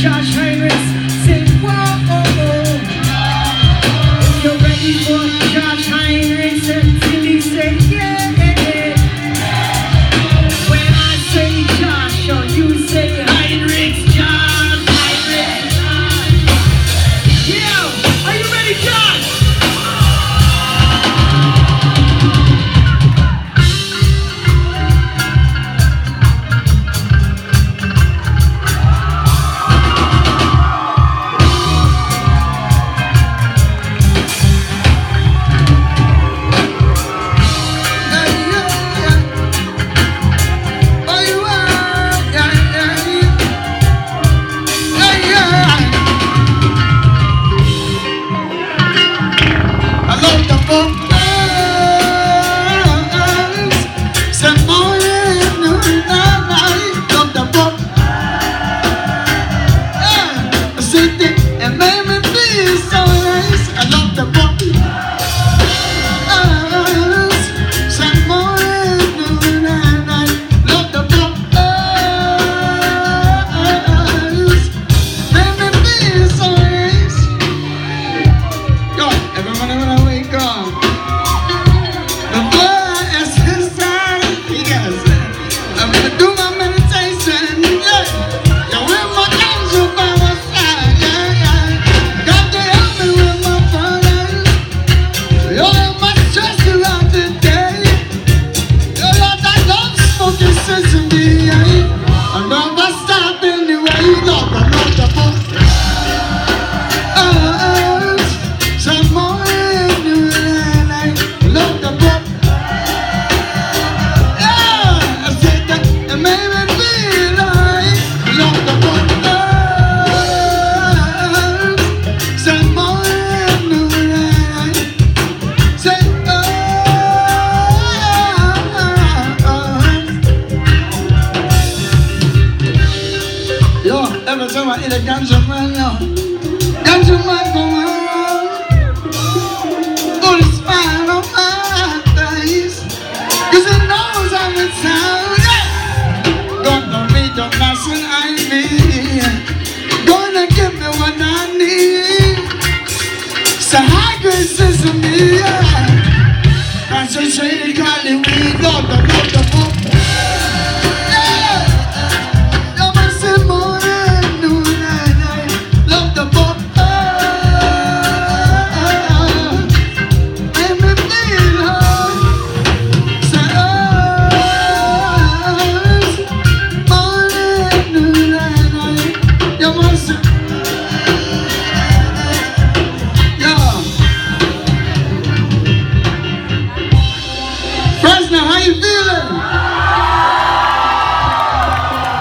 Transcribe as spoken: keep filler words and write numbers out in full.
Josh Heinrichs, say whoa. If you're ready for Josh Heinrichs and Tilly, say yeah. When I say Josh, or you say Heinrichs, Josh, Heinrichs, Josh. Yeah, are you ready, Josh? Every time I eat a ganja man, yo, ganja man come around, put a smile on my face, cause he knows I'm in town, yeah. Gonna read the mass and I be, gonna give me what I need. So high grade sesame, yeah. Concentrated, call it weed, Lord, the Lord, the Lord.